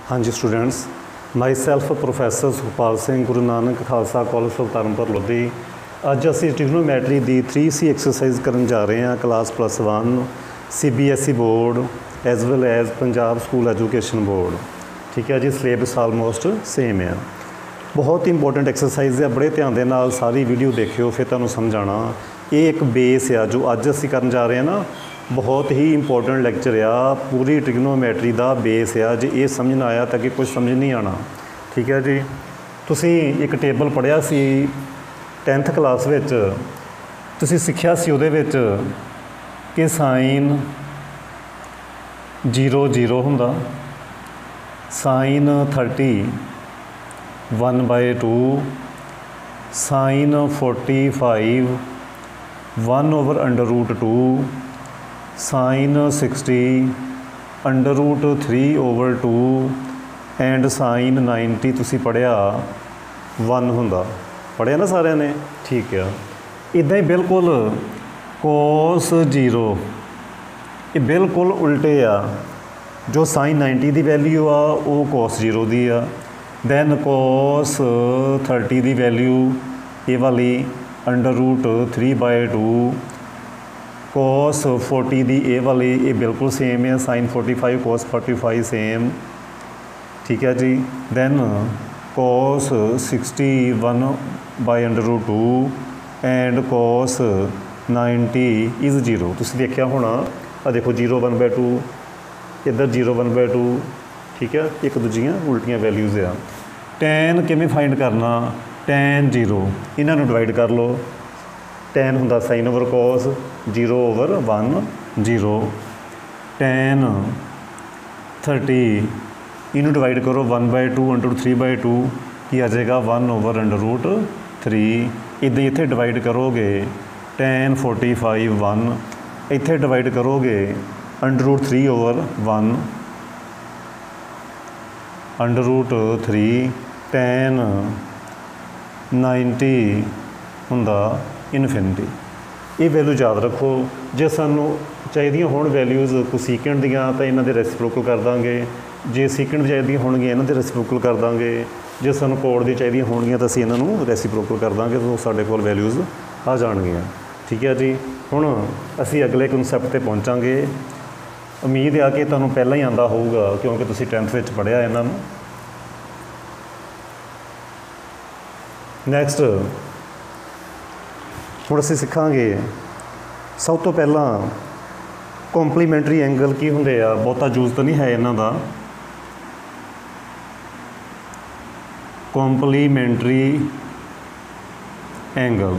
हाँ जी students, myself professor Sukhpal Singh, Guru Nanak Khalsa college of Taranpur Lodhi. अज असी ट्रिग्नोमैट्री की 3C एक्सरसाइज करन जा रहे हैं class +1 CBSE board as well as Punjab school education board. ठीक है जी, सिलेबस आलमोस्ट सेम है। बहुत इंपॉर्टेंट एक्सरसाइज है, बड़े ध्यान दे नाल सारी वीडियो देखियो फिर तुहानूं समझ आना। ये एक बेस आ जो अज असी करन जा रहे हैं ना, बहुत ही इंपॉर्टेंट लैक्चर आ, पूरी ट्रिग्नोमैट्री का बेस आ। जे ये समझ ना आया तो कि कुछ समझ नहीं आना। ठीक है जी, तुसी एक टेबल पढ़िया सी 10th क्लास विच, तुसी सिक्ख्या सी उहदे विच कि साइन 0 0 हुंदा, sine 30 1/2, sine 45 1/√2, sine 60 √3/2 and sine 90 तुसी पढ़िया 1 हुंदा। पढ़िया ना सारिਆਂ ने? ठीक है। इदां ही बिल्कुल cos 0 ये बिल्कुल उल्टे आ। जो साइन 90 की वैल्यू आ वो cos 0 की आ, दैन cos 30 की वैल्यू ये वाली √3/2, cos 40 की ये वाली ये बिल्कुल सेम है, साइन 45 cos 45 सेम। ठीक है जी, then cos 60 1/√2 and cos 90 is 0। तुसीं देखिया होना, आ देखो 0 1/2, इधर 0 1/2। ठीक है, एक दूजियां उल्टियां वैल्यूज़ आ। टैन किवें फाइंड करना? टैन 0 इन्हां नूं डिवाइड कर लो। टैन हुंदा साइन ओवर कॉस 0/1 0। टैन 30 इनू डिवाइड करो 1/2 × 3/2 की आ जाएगा 1/√3। इदां इत्थे डिवाइड करोगे टैन 45 1, इत्थे डिवाइड करोगे √3/1 √3। टैन 90 हुंदा इनफिनिटी। ये वैल्यू याद रखो। जे सानू चाहिए होण वैल्यूज़ कोसीकेंट दियां तो इन्हां दे रेसिप्रोकल कर देंगे, जे सीकेंट चाहिए होणगियां इन्हां दे रेसिप्रोकल कर देंगे, जे सानू कोड दी चाहिए होणगियां तो असीं इन्हां नूं रेसिप्रोकल कर देंगे, तो साडे कोल वैल्यूज़ आ जाणगियां। ठीक है जी, हुण असीं अगले कनसैप्ट ते पहुंचांगे। उम्मीद आ कि तुहानूं पहलां ही आंदा होऊगा क्योंकि तुसीं 10th विच पढ़िया इन्हां नूं। नैक्सट हुण असीं सिखांगे सब तो पहला कॉम्पलीमेंट्री एंगल की हुंदे आ। बहुता यूज तो नहीं है इन्हां दा। कॉम्पलीमेंट्री एंगल,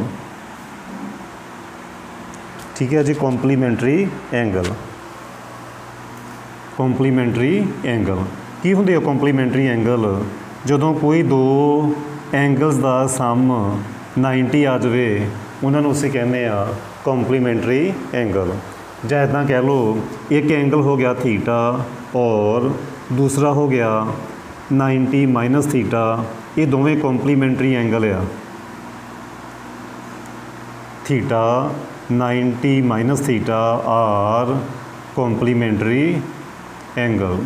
ठीक है जी, कॉम्पलीमेंट्री एंगल। कॉम्पलीमेंट्री एंगल की हुंदे आ? कॉम्पलीमेंट्री एंगल जदों कोई दो एंगल्स का सम 90 आ जाए उन्होंने उसे कहने आ कॉम्पलीमेंट्री एंगल। ਜਾਂ इदा कह लो एक एंगल हो गया थीटा और दूसरा हो गया 90 - थीटा, ये दोवें कॉम्पलीमेंट्री एंगल आ। Theta 90 - theta are complementary angle.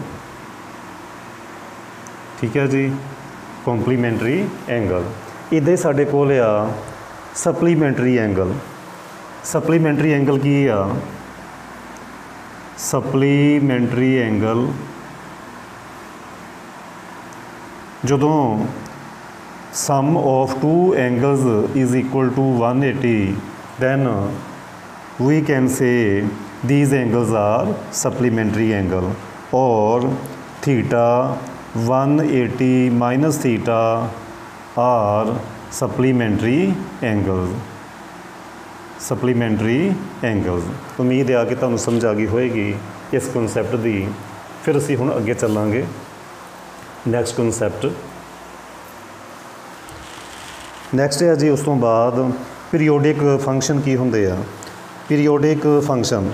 ठीक है जी, कॉम्पलीमेंट्री एंगल। इदां ही साडे कोल आ सप्लीमेंट्री एंगल। सप्लीमेंट्री एंगल की आ? सप्लीमेंट्री एंगल जदों sum of two angles is equal to 180 then we can say these angles are supplementary angle. और theta 180 - theta are supplementary angles. Supplementary angles. उम्मीद है कि तुहानूं समझ आ गई होएगी इस कॉन्सैप्ट की। फिर असीं हुण अगे चलांगे नैक्सट कॉन्सैप्ट। नैक्सट है जी उस तो बाद पीरियोडिक फंक्शन की हुंदे आ? पीरियोडिक फंक्शन,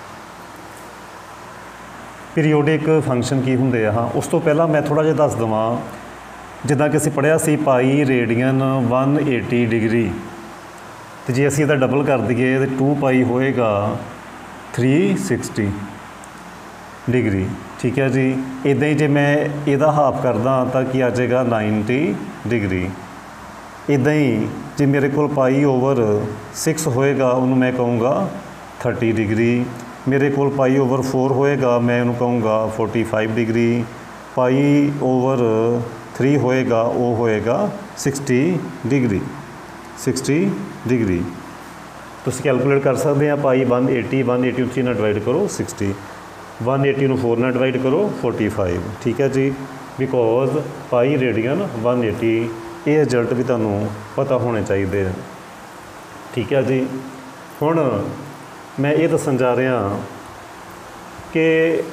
पीरियोडिक फंक्शन की हुंदे आ? हाँ, उस तो पहला मैं थोड़ा जिहा दस देवां। जिद्दां कि असीं पढ़िया सी पाई रेडियन 180 डिग्री, तो जे असीं इहदा डबल कर दईए तो 2 पाई होएगा 360 डिग्री। ठीक ठीक है जी। इदां ही जे मैं इहदा हाफ करदा तो की आ जाएगा 90 डिग्री। इदां ही जे मेरे को पाई ओवर 6 होएगा उन्होंने मैं कहूँगा 30 डिग्री। मेरे को पाई ओवर 4 होएगा मैं उन्होंने कहूँगा 45 डिग्री। पाई ओवर 3 होएगा वो होएगा 60 डिग्री। 60 डिग्री तुसीं कैलकुलेट कर सकते हैं। पाई 180 180 3 नाल डिवाइड करो 60, 180 ਨੂੰ 4 ਨਾਲ डिवाइड करो 45। ठीक है जी, बिकॉज पाई रेडियन 180। ये रिजल्ट भी तुहानूं पता होने चाहिए। ठीक है जी। हुण मैं ये दसन जा रहा कि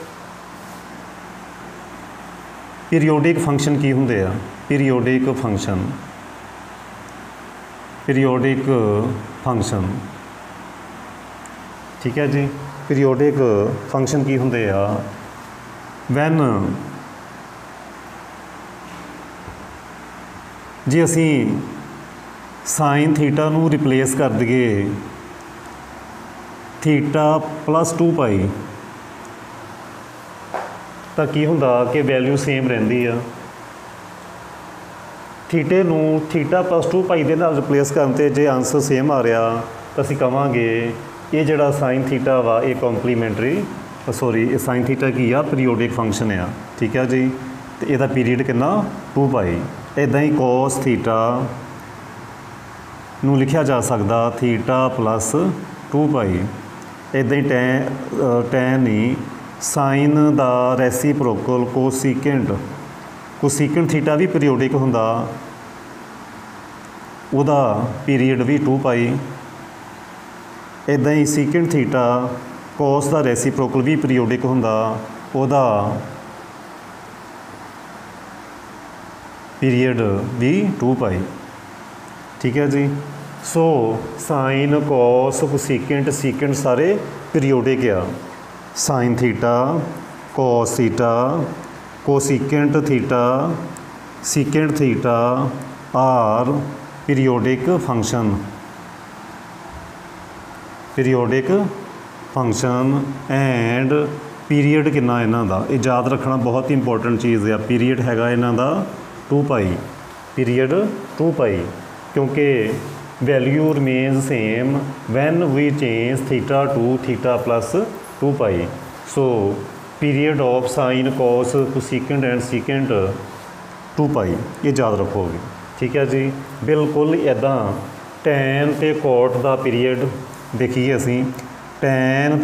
पीरियोडिक फंक्शन की हुंदे आ। Periodic function, periodic function. ठीक है जी। पीरियोडिक फंक्शन की हुंदे आ वैन जे असी साइन थीटा नूं रिप्लेस कर दईए थीटा प्लस 2 पाई तो की हुंदा कि वैल्यू सेम रहिंदी आ। थीटे नूं थीटा प्लस 2 पाई दे नाल रिप्लेस करन ते जे आंसर सेम आ रहा तो असीं कहांगे ये जिहड़ा साइन थीटा वा ये कॉम्पलीमेंटरी सॉरी साइन थीटा की आ पीरियोडिक फंक्शन आ। ठीक है जी। तो यदा पीरीयड कितना 2 पाई। इदां ही कॉस थीटा नूं लिखिया जा सकदा थीटा प्लस 2 पाई। इदां ही टैन ही साइन दा रेसिप्रोकल कोसीकेंट, कोसीकेंट थीटा भी पीरियोडिक हुंदा, उहदा पीरीयड भी 2 पाई। इदां ही सीकेंट थीटा कॉस का रेसिप्रोकल भी पीरियोडिक हुंदा, उहदा पीरीयड भी 2 पाई। ठीक है जी। So sine cos cosecant secant सारे पीरियोडिक आ। Sine theta, cos theta, cosecant theta, secant theta are periodic function. Periodic function and period कितना इन्हां दा ये याद रखना बहुत ही इंपॉर्टेंट चीज़ है। पीरीयड हैगा इन्हां दा 2 पाई। पीरीयड 2 पाई क्योंकि value remains same when we change theta to theta plus 2 pi. So period of sine cos cosecant and secant 2 pi ये याद रखोगे। ठीक है जी। बिल्कुल इदां टैन ते कोट का पीरीयड देखिए असी tan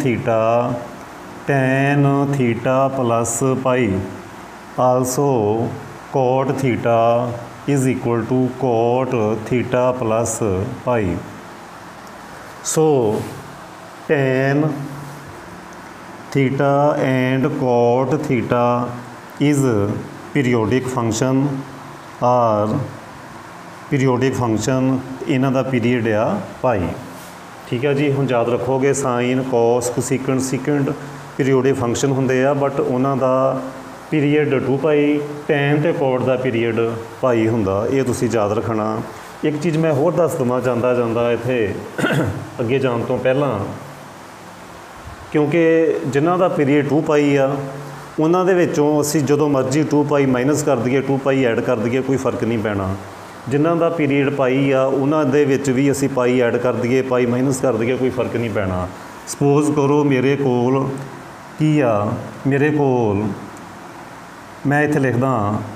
theta plus pi also cot theta is equal to cot theta plus pi. So tan theta and cot theta is periodic function are periodic function इन्हां दा पीरीयड आ पाई। ठीक है जी। हुण याद रखोगे sine cos cosecant secant periodic function होंदे आ but उन्हां दा पीरीयड 2 पाई। टैन ते कोट का पीरीयड पाई हुंदा। ये तुसीं याद रखना। एक चीज़ मैं होर दस देवां जांदा इत्थे अगे जाण तो पहलां क्योंकि जिन्हां दा पीरीयड 2 पाई आ उन्हां दे विचों असीं जदों मर्जी 2 पाई माइनस कर दईए 2 पाई ऐड कर दईए कोई फर्क नहीं पैना। जिन्हां दा पीरीयड पाई आ उन्हां दे विच भी असी पाई ऐड कर दईए पाई माइनस कर दईए कोई फर्क नहीं पैना। सपोज करो मेरे कोल की आ मेरे कोल मैं इत्थे लिखदा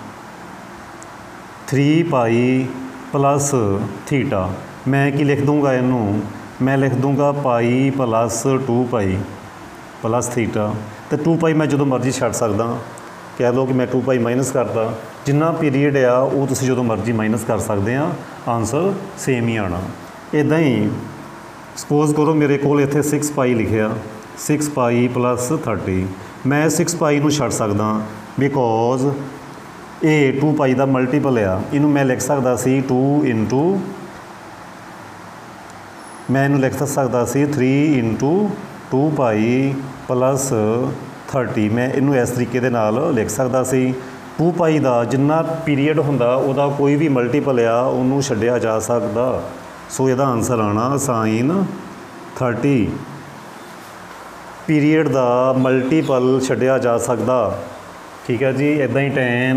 3 पाई प्लस थीटा। मैं की लिख दूँगा इनू मैं लिख दूँगा pi plus 2 pi plus theta. तो 2 पाई मैं जो मर्जी छड्ड सकदा। कह लो कि मैं 2 पाई माइनस करता जिन्ना पीरीयड आ वो तुसीं जो मर्जी माइनस कर सकते हैं आंसर सेम ही आना। इदां ही सपोज करो मेरे को इत्थे 6 पाई लिखिया 6 पाई प्लस 30। मैं 6 पाई नूं छड्ड सकदा बिकॉज ये 2 पाई का मल्टीपल आ। इनू मैं लिख सकता सी 2 इंटू मैं इनू लिख सकता सी 3 इंटू 2 पाई प्लस 30। मैं इनू इस तरीके दे नाल लिख सकता सी। 2 पाई का जिन्ना पीरीयड हुंदा उहदा कोई भी मल्टीपल आ उन्होंने छड्डिया जा सकदा। सो इहदा आंसर आना साइन 30 ਪੀਰੀਅਡ ਦਾ ਮਲਟੀਪਲ ਛੱਡਿਆ ਜਾ ਸਕਦਾ। ਠੀਕ ਹੈ ਜੀ, ਇੱਦਾਂ ਹੀ tan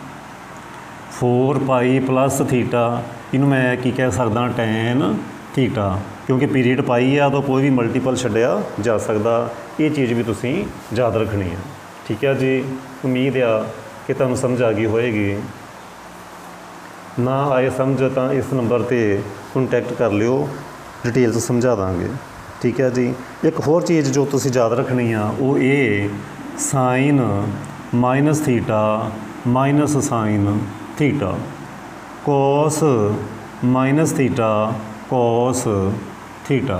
4 ਪਾਈ ਪਲੱਸ ਥੀਟਾ, ਇਹਨੂੰ ਮੈਂ ਕੀ ਕਹਿ ਸਕਦਾ tan ਥੀਟਾ, ਕਿਉਂਕਿ ਪੀਰੀਅਡ ਪਾਈ ਆ ਤਾਂ ਕੋਈ ਵੀ ਮਲਟੀਪਲ ਛੱਡਿਆ ਜਾ ਸਕਦਾ। ਇਹ ਚੀਜ਼ ਵੀ ਤੁਸੀਂ ਯਾਦ ਰੱਖਣੀ ਹੈ। ਠੀਕ ਹੈ ਜੀ, ਉਮੀਦ ਆ ਕਿ ਤੁਹਾਨੂੰ ਸਮਝ ਆ ਗਈ ਹੋਏਗੀ। ਨਾ ਆਏ ਸਮਝ ਤਾਂ ਇਸ ਨੰਬਰ 'ਤੇ ਕੰਟੈਕਟ ਕਰ ਲਿਓ, ਡਿਟੇਲ 'ਚ ਸਮਝਾ ਦਾਂਗੇ। ਠੀਕ ਹੈ ਜੀ, ਇੱਕ ਹੋਰ ਚੀਜ਼ ਜੋ ਤੁਸੀਂ ਯਾਦ ਰੱਖਣੀ ਆ ਉਹ ਇਹ sine minus theta minus sine theta, cos minus theta cos theta.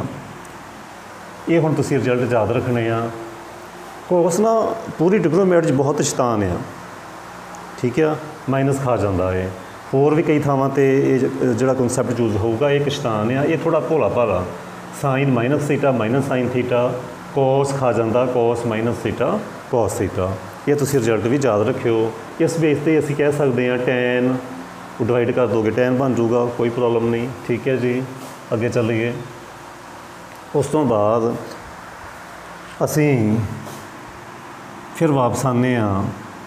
ਇਹ ਹੁਣ ਤੁਸੀਂ ਰਿਜ਼ਲਟ ਯਾਦ ਰੱਖਣੇ ਆ। ਕੋਸ ਨਾ ਪੂਰੀ ਟ੍ਰਿਗਨੋਮੈਟਰੀ 'ਚ ਬਹੁਤ ਸ਼ੈਤਾਨ ਆ। ਠੀਕ ਆ, ਮਾਈਨਸ ਖਾ ਜਾਂਦਾ ਹੈ। ਹੋਰ ਵੀ ਕਈ ਥਾਵਾਂ 'ਤੇ ਇਹ ਜਿਹੜਾ ਕਨਸੈਪਟ ਯੂਜ਼ ਹੋਊਗਾ, ਇਹ ਇੱਕ ਸ਼ੈਤਾਨ ਆ, ਇਹ ਥੋੜ੍ਹਾ ਭੋਲਾ ਭਾਲਾ। Sine minus theta minus sine theta, cos ਖਾ ਜਾਂਦਾ cos minus theta cos theta. ਇਹ ਤੁਸੀਂ ਰਿਜ਼ਲਟ ਵੀ ਯਾਦ ਰੱਖਿਓ। ਇਸ ਬੇਸ 'ਤੇ ਅਸੀਂ ਕਹਿ ਸਕਦੇ ਹਾਂ tan ਡਿਵਾਈਡ ਕਰ ਦੋਗੇ tan ਬਣ ਜਾਊਗਾ, ਕੋਈ ਪ੍ਰੋਬਲਮ ਨਹੀਂ। ਠੀਕ ਹੈ ਜੀ, ਅੱਗੇ ਚੱਲੀਏ। ਉਸ ਤੋਂ ਬਾਅਦ ਅਸੀਂ ਫਿਰ ਵਾਪਸ ਆਉਂਦੇ ਹਾਂ।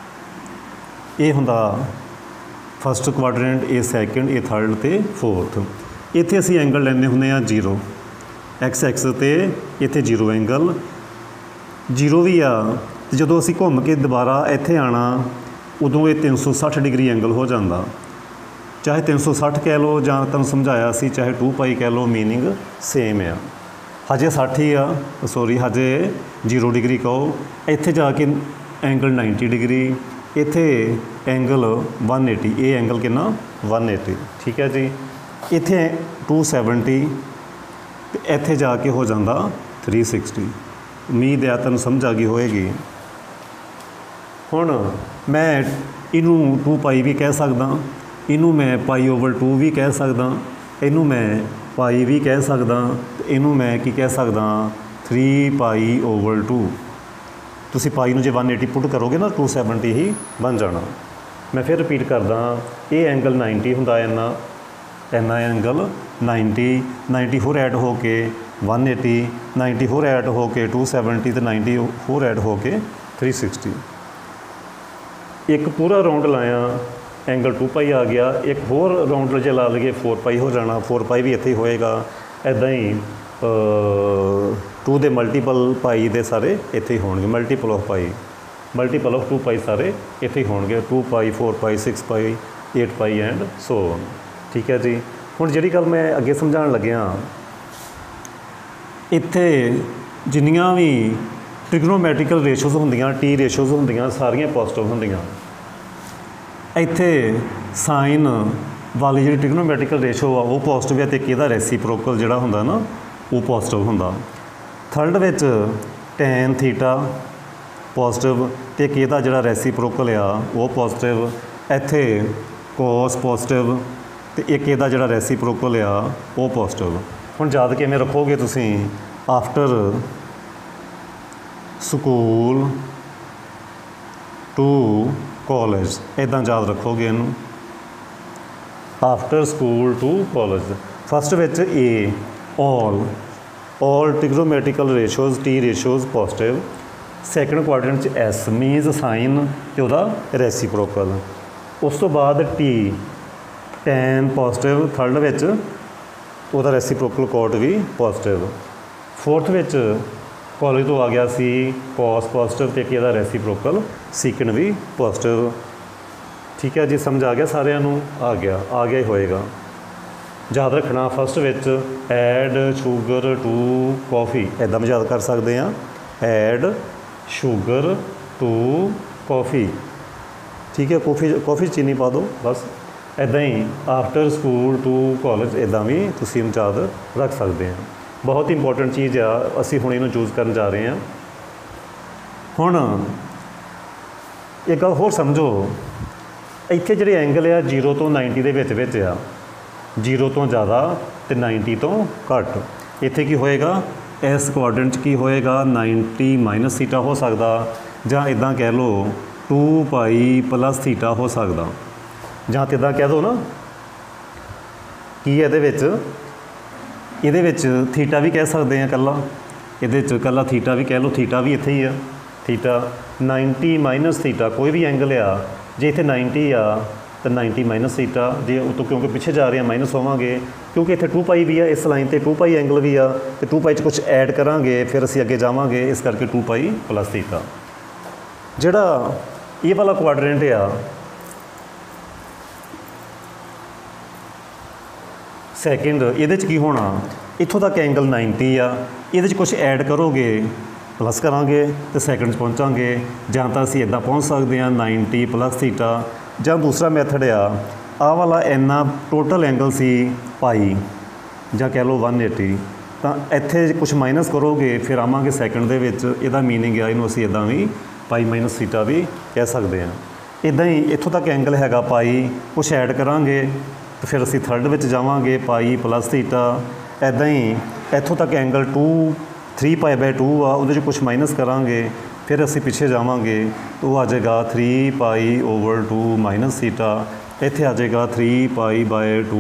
ਇਹ ਹੁੰਦਾ ਫਸਟ ਕੁਆਡਰੈਂਟ, ਇਹ ਸੈਕਿੰਡ, ਇਹ ਥਰਡ ਅਤੇ ਫੋਰਥ। ਇੱਥੇ ਅਸੀਂ ਐਂਗਲ ਲੈਂਦੇ ਹੁੰਦੇ ਹਾਂ 0 ਐਕਸ ਐਕਸਿਸ 'ਤੇ, ਇੱਥੇ 0 ਐਂਗਲ 0 ਵੀ ਆ। ਅਤੇ ਜਦੋਂ ਅਸੀਂ ਘੁੰਮ ਕੇ ਦੁਬਾਰਾ ਇੱਥੇ ਆਉਣਾ ਉਦੋਂ ਇਹ 360 ਡਿਗਰੀ ਐਂਗਲ ਹੋ ਜਾਂਦਾ। ਚਾਹੇ 360 ਕਹਿ ਲਓ ਜਾਂ ਤੁਹਾਨੂੰ ਸਮਝਾਇਆ ਸੀ, ਚਾਹੇ 2π ਕਹਿ ਲਓ, ਮੀਨਿੰਗ ਸੇਮ ਆ। ਹਜੇ 60 ਹੀ ਆ, ਸੋਰੀ ਹਜੇ 0 ਡਿਗਰੀ ਕਹੋ। ਇੱਥੇ ਜਾ ਕੇ ਐਂਗਲ 90 ਡਿਗਰੀ, ਇੱਥੇ ਐਂਗਲ 180, ਇਹ ਐਂਗਲ ਕਿੰਨਾ 180। ਠੀਕ ਹੈ ਜੀ, ਇੱਥੇ 270 ਅਤੇ ਇੱਥੇ ਜਾ ਕੇ ਹੋ ਜਾਂਦਾ 360। ਉਮੀਦ ਹੈ ਤੁਹਾਨੂੰ ਸਮਝ ਆ ਗਈ ਹੋਏਗੀ। ਹੁਣ ਮੈਂ ਇਹਨੂੰ 2π ਵੀ ਕਹਿ ਸਕਦਾ, ਇਹਨੂੰ ਮੈਂ π/2 ਵੀ ਕਹਿ ਸਕਦਾ, ਇਹਨੂੰ ਮੈਂ π ਵੀ ਕਹਿ ਸਕਦਾ, ਅਤੇ ਇਹਨੂੰ ਮੈਂ ਕੀ ਕਹਿ ਸਕਦਾ 3π/2। ਤੁਸੀਂ π ਨੂੰ ਜੇ 180 ਪੁੱਟ ਕਰੋਗੇ ਨਾ 270 ਹੀ ਬਣ ਜਾਣਾ। ਮੈਂ ਫਿਰ ਰਿਪੀਟ ਕਰਦਾ, ਇਹ ਐਂਗਲ 90 ਹੁੰਦਾ, ਇੰਨਾ ਐਂਗਲ 90 ਹੋਰ ਐਡ ਹੋ ਕੇ 180, 90 ਹੋਰ ਐਡ ਹੋ ਕੇ 270 ਅਤੇ 90 ਹੋਰ ਐਡ ਹੋ ਕੇ 360। ਇੱਕ ਪੂਰਾ ਰਾਊਂਡ ਲਾਇਆ, ਐਂਗਲ 2π ਆ ਗਿਆ। ਇੱਕ ਹੋਰ ਰਾਊਂਡ ਜੇ ਲਾ ਲਈਏ 4π ਹੋ ਜਾਣਾ, 4π ਵੀ ਇੱਥੇ ਹੀ ਹੋਏਗਾ। ਇੱਦਾਂ ਹੀ 2 ਦੇ ਮਲਟੀਪਲ ਪਾਈ ਦੇ ਸਾਰੇ ਇੱਥੇ ਹੀ ਹੋਣਗੇ, ਮਲਟੀਪਲ ਆਫ 2π ਸਾਰੇ ਇੱਥੇ ਹੀ ਹੋਣਗੇ, 2π 4π 6π 8π ਐਂਡ ਸੋ ਔਨ। ਠੀਕ ਹੈ ਜੀ, ਹੁਣ ਜਿਹੜੀ ਗੱਲ ਮੈਂ ਅੱਗੇ ਸਮਝਾਉਣ ਲੱਗਿਆ, ਇੱਥੇ ਜਿੰਨੀਆਂ ਵੀ ਟ੍ਰਿਗਨੋਮੈਟਰੀਕਲ ਰੇਸ਼ੋਜ਼ ਹੁੰਦੀਆਂ, ਟੀ ਰੇਸ਼ੋਜ਼ ਹੁੰਦੀਆਂ, ਸਾਰੀਆਂ ਪੋਜ਼ੀਟਿਵ ਹੁੰਦੀਆਂ। ਇੱਥੇ ਸਾਈਨ ਵਾਲੀ ਜਿਹੜੀ ਟ੍ਰਿਗਨੋਮੈਟਰੀਕਲ ਰੇਸ਼ੋ ਆ ਉਹ ਪੋਜ਼ੀਟਿਵ ਹੈ, ਅਤੇ ਕਿਹਦਾ ਰੈਸੀਪ੍ਰੋਕਲ ਜਿਹੜਾ ਹੁੰਦਾ ਨਾ ਉਹ ਪੋਜ਼ੀਟਿਵ ਹੁੰਦਾ। ਥਰਡ ਵਿੱਚ tan ਥੀਟਾ ਪੋਜ਼ੀਟਿਵ, ਅਤੇ ਕਿਹਦਾ ਜਿਹੜਾ ਰੈਸੀਪ੍ਰੋਕਲ ਆ ਉਹ ਪੋਜ਼ੀਟਿਵ। ਇੱਥੇ ਕੋਸ ਪੋਜ਼ੀਟਿਵ, ਅਤੇ ਇੱਕ ਇਹਦਾ ਜਿਹੜਾ ਰੈਸੀਪ੍ਰੋਕਲ ਆ ਉਹ ਪੋਜ਼ੀਟਿਵ। ਹੁਣ ਯਾਦ ਕਿਵੇਂ ਰੱਖੋਗੇ ਤੁਸੀਂ? ਆਫਟਰ ਸਕੂਲ ਟੂ ਕਾਲਜ, ਇੱਦਾਂ ਯਾਦ ਰੱਖੋਗੇ ਇਹਨੂੰ, after school to college. First ਵਿੱਚ A all trigonometrical ratios T ratios positive। Second quadrant 'ਚ S ਮੀਨਸ ਸਾਈਨ ਅਤੇ ਉਹਦਾ ਰੈਸੀਪ੍ਰੋਕਲ। ਉਸ ਤੋਂ ਬਾਅਦ T tan ਪੋਜ਼ੀਟਿਵ, ਥਰਡ ਵਿੱਚ ਉਹਦਾ ਰੈਸੀਪ੍ਰੋਕਲ ਕੋਟ ਵੀ ਪੋਜ਼ੀਟਿਵ। ਫੋਰਥ ਵਿੱਚ ਕਾਲਜ ਤੋਂ ਆ ਗਿਆ ਸੀ ਕੋਸ ਪੋਜ਼ੀਟਿਵ, ਅਤੇ ਇਹਦਾ ਰੈਸੀਪ੍ਰੋਕਲ ਸੀਕਨ ਵੀ ਪੋਜ਼ੀਟਿਵ। ਠੀਕ ਹੈ ਜੀ, ਸਮਝ ਆ ਗਿਆ ਸਾਰਿਆਂ ਨੂੰ? ਆ ਗਿਆ ਹੀ ਹੋਏਗਾ। ਯਾਦ ਰੱਖਣਾ, ਫਸਟ ਵਿੱਚ ਐਡ ਸ਼ੂਗਰ ਟੂ ਕੌਫੀ, ਇੱਦਾਂ ਵੀ ਯਾਦ ਕਰ ਸਕਦੇ ਹਾਂ, ਐਡ ਸ਼ੂਗਰ ਟੂ ਕੌਫੀ। ਠੀਕ ਹੈ, ਕੌਫੀ ਚੀਨੀ ਪਾ ਦਿਓ ਬਸ। ਇੱਦਾਂ ਹੀ ਆਫਟਰ ਸਕੂਲ ਟੂ ਕਾਲਜ, ਇੱਦਾਂ ਵੀ ਤੁਸੀਂ ਯਾਦ ਰੱਖ ਸਕਦੇ ਹਾਂ। ਬਹੁਤ ਇੰਪੋਰਟੈਂਟ ਚੀਜ਼ ਆ, ਅਸੀਂ ਹੁਣ ਇਹਨੂੰ ਚੂਜ਼ ਕਰਨ ਜਾ ਰਹੇ ਹਾਂ। ਹੁਣ ਇੱਕ ਗੱਲ ਹੋਰ ਸਮਝੋ, ਇੱਥੇ ਜਿਹੜੇ ਐਂਗਲ ਆ 0 ਤੋਂ 90 ਦੇ ਵਿੱਚ ਆ, 0 ਤੋਂ ਜ਼ਿਆਦਾ ਅਤੇ 90 ਤੋਂ ਘੱਟ। ਇੱਥੇ ਕੀ ਹੋਏਗਾ, ਇਸ ਕੁਆਡਰੈਂਟ 'ਚ ਕੀ ਹੋਏਗਾ, 90 ਮਾਈਨਸ ਥੀਟਾ ਹੋ ਸਕਦਾ, ਜਾਂ ਇੱਦਾਂ ਕਹਿ ਲਓ 2π ਪਲੱਸ ਥੀਟਾ ਹੋ ਸਕਦਾ, ਜਾਂ ਤਾਂ ਇੱਦਾਂ ਕਹਿ ਦਿਓ ਨਾ ਕੀ ਇਹਦੇ ਵਿੱਚ ਥੀਟਾ ਵੀ ਕਹਿ ਸਕਦੇ ਹਾਂ ਇਕੱਲਾ, ये कला थीटा भी कह लो, थीटा भी इत्थे ही आ, थीटा 90 माइनस थीटा कोई भी एंगल आ, जे इत्थे 90 आ तो 90 माइनस थीटा, जे उतो क्योंकि पिछे जा रहे हैं माइनस होवांगे, क्योंकि इत्थे 2 पाई भी आ, इस लाइन ते 2 पाई एंगल भी आ, तो 2 पाई च कुछ ऐड करांगे फिर असीं अगे जावांगे, इस करके 2 पाई प्लस थीटा। जिहड़ा ये वाला क्वाड्रेंट आ सैकेंड, ये की होना, इत्थों तक एंगल 90 आ, ये कुछ ऐड करोगे प्लस करांगे तो सैकेंड पहुँचांगे, जां तां असीं इदां पहुँच सकते हैं 90 प्लस थीटा, जां दूसरा मैथड आ वाला इन्ना टोटल एंगल सी पाई जां कह लो 180, तो इत्थे कुछ माइनस करोगे फिर आवांगे सैकेंड दे विच, इहदा मीनिंग आ इहनूं असीं इदां भी पाई माइनस थीटा भी कह सकते हैं। इदां ही इत्थों तक एंगल हैगा पाई, कुछ ऐड करांगे तो फिर असीं थर्ड विच जावांगे पाई प्लस थीटा, इदां ही इत्थों तक एंगल 3 पाई बाय 2 आ, उहदे कुछ माइनस करांगे फिर असीं पिछे जावांगे तो आ जाएगा 3 पाई ओवर 2 माइनस थीटा, इत्थे आ जाएगा 3 पाई बाय 2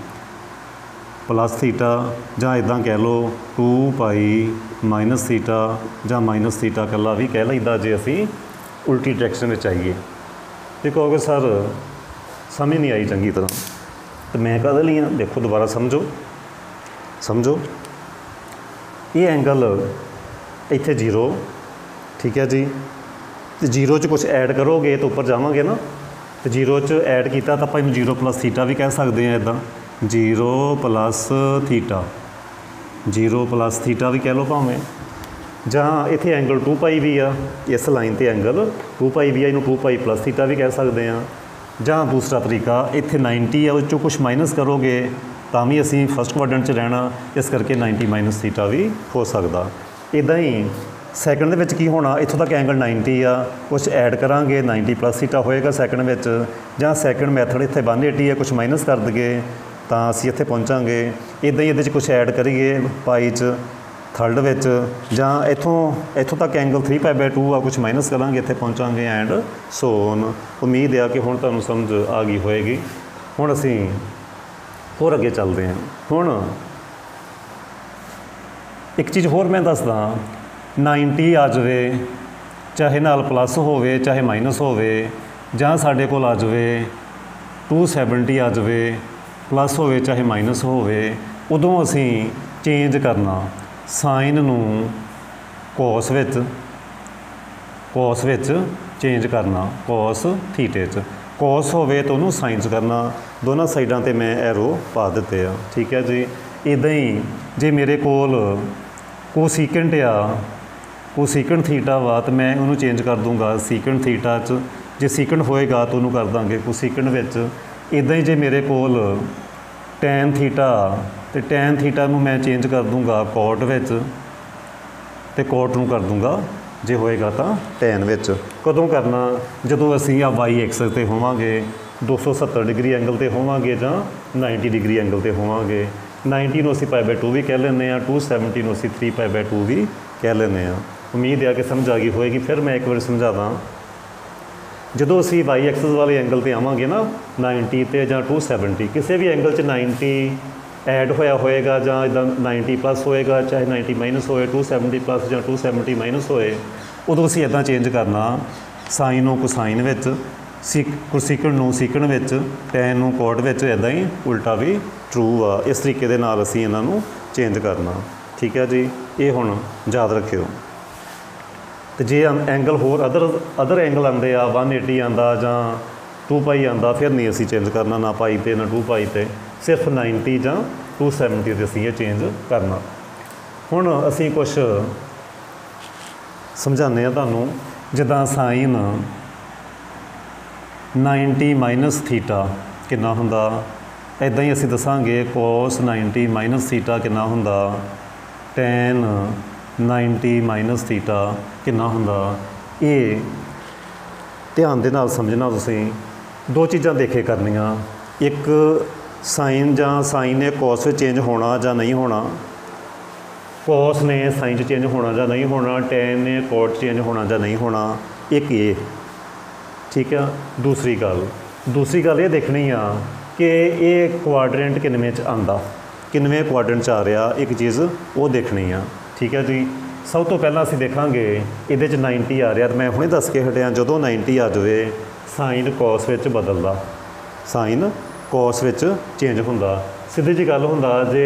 प्लस थीटा, जां इदां कह लो 2 पाई माइनस थीटा, जां माइनस थीटा कला भी कह लईदा जे असीं उल्टी डायरैक्शन में आईए। तो कहोगे सर समझ नहीं आई चंगी तरह, तो मैं कह ली हाँ, देखो दोबारा समझो ये एंगल इत्थे 0, ठीक है जी, तो 0 च कुछ ऐड करोगे तो ऊपर जावांगे ना, तो 0 च ऐड किया तो आप 0 प्लस थीटा भी कह सकते हैं, इदा 0 प्लस थीटा, 0 प्लस थीटा भी कह लो भावें, जहाँ इत्थे एंगल 2 पाई भी आ, इस लाइन ते एंगल 2 पाई भी आ, इनू 2 पाई प्लस थीटा भी कह सकते हैं। जहाँ दूसरा तरीका इत्थे 90 आ, उस कुछ माइनस करोगे तो भी असीं फस्ट क्वाड्रेंट च रहना, इस करके 90 माइनस थीटा भी हो सकता। इदां ही सैकेंड दे विच की होना, इत्थों तक एंगल 90 आ, कुछ ऐड करांगे 90 प्लस थीटा होएगा सैकेंड विच, जां सैकेंड मैथड इत्थे 180 आ, कुछ माइनस कर दईए तो असीं इत्थे पहुँचांगे। इदां ही इहदे कुछ ऐड करिए पाई च थर्ड विच, जां इत्थों तक एंगल 3 पाई बाय 2 आ, कुछ माइनस करांगे इत्थे पहुँचांगे एंड सो ऑन। उम्मीद है कि हुण तुहानूं समझ आ गई होएगी। हुण असीं होर अगे चलते हैं। हुण एक चीज़ होर मैं दसदा, 90 आ जाए चाहे नाल प्लस होवे चाहे माइनस होवे, जां साडे कोल आ जाए 270 आ जाए प्लस होवे चाहे माइनस होवे, उदों असीं चेंज करना साइन नूं कॉस विच चेंज करना कॉस थीटे च, कॉस होवे तो उन्होंने साइन च करना, दोनों साइडों ते मैं एरो पा दिते आ, ठीक है जी। इदां ही जे मेरे कोल कोसीकेंट आ, कोसीकेंट थीटा वा तो मैं उन्होंने चेंज कर दूँगा सीकेंट थीटा च, जे सीकेंट होएगा तो उन्होंने कर देंगे कोसीकेंट विच। इदां ही जे मेरे कोल टैन थीटा, तो टैन थीटा नूं मैं चेंज कर दूँगा कॉट विच, ते कॉट नूं कर दूँगा जे होएगा तो टैन विच। कदों करना, जदों असीं आ वाई एक्सिस ते होवांगे, 270 डिग्री एंगल ते होवांगे जां 90 डिग्री एंगल ते होवांगे। 90 नूं असीं पाई बाय 2 भी कह लैंदे आ, 270 नूं असीं 3 पाई बाय 2 भी कह लैंदे आ। उम्मीद है कि समझ आ गई होएगी। फिर मैं एक बार समझादा, जदों असीं वाई एक्सिस वाले एंगल ते आवांगे ना 90 ते जां 270, किसी भी एंगल च 90 ऐड होया होएगा जां इदां 90 प्लस होएगा चाहे 90 माइनस होए, 270 प्लस जां 270 माइनस होए, उदों असीं इदां चेंज करना साइन नूं कोसाइन विच, कोसीकेंट नूं सीकेंट विच, टैन नूं कॉट विच, इदां ही उल्टा भी ट्रू आ। इस तरीके दे नाल असीं इन्हां नूं चेंज करना, ठीक है जी। ये हुण याद रखिओ। तो जे एंगल होर अदर एंगल आंदे आ, 180 आंदा जां 2 पाई आंदा, फिर नहीं असीं चेंज करना ना पाई ते ना 2 पाई ते, सिर्फ 90 जां 270 ते असीं ये चेंज करना। हुण असीं कुछ समझाने आ तुहानूं, जिद्दां साइन 90 माइनस थीटा कितना हुंदा, इदां ही असीं दसांगे कॉस 90 माइनस थीटा कितना हुंदा, टैन 90 माइनस थीटा कितना हुंदा। ये ध्यान दे नाल समझना तुसीं। दो चीज़ां देखे करनियां, एक साइन जां साइन ने कॉस में चेंज होना जां नहीं होना, कॉस ने साइन च चेंज होना जां नहीं होना, टैन ने कॉट चेंज होना जां नहीं होना, एक ये, ठीक है। दूसरी गल ये देखनी आ कि ये क्वाड्रेंट किनवें च आंदा, किनवें क्वाड्रेंट च आ रहा, एक चीज़ वो देखनी आ, ठीक है जी। सब तो पहला असीं देखांगे इहदे च 90 आ रहा, मैं हुणे दस के हटिया जदों 90 आ जाए साइन कॉस विच बदलदा, साइन कॉस विच चेंज हुंदा। सीधी जी गल हुंदा जे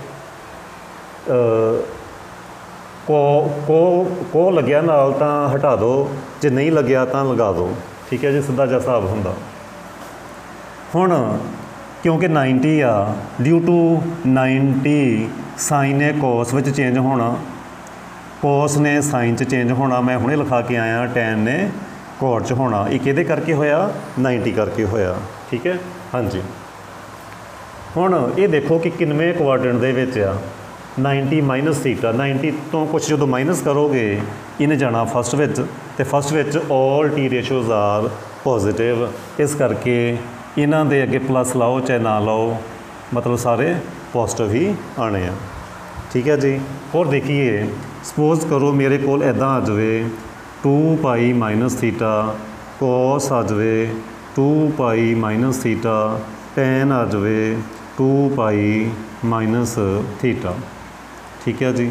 को लग्या नाल तां हटा दो, जे नहीं लग्या तां लगा दो, ठीक है जी। सीधा जिहा हिसाब हुंदा। हुण क्योंकि 90 आ, ड्यू टू 90 साइन ने कॉस विच चेंज होना, कॉस ने साइन च चेंज होना। मैं हुणे लिखा के आया टैन ने कॉट च होना। ये किहदे करके होया? 90 करके होया, ठीक है। हाँ जी। हुण ये देखो कि किनवें क्वाड्रेंट दे विच आ 90 माइनस थीटा। 90 तो कुछ जो माइनस करोगे इन्हें जाना फस्ट विच, ते फस्ट विच all T ratios are positive, इस करके इन्हां दे अगे प्लस लाओ चाहे ना लाओ, मतलब सारे पॉजिटिव ही आने हैं, ठीक है जी। और देखिए सपोज करो मेरे कोल इदां आ जाए 2 पाई माइनस थीटा कॉस आ जाए, 2 पाई माइनस थीटा टैन आ जाए, 2 पाई माइनस थीटा, ठीक है जी।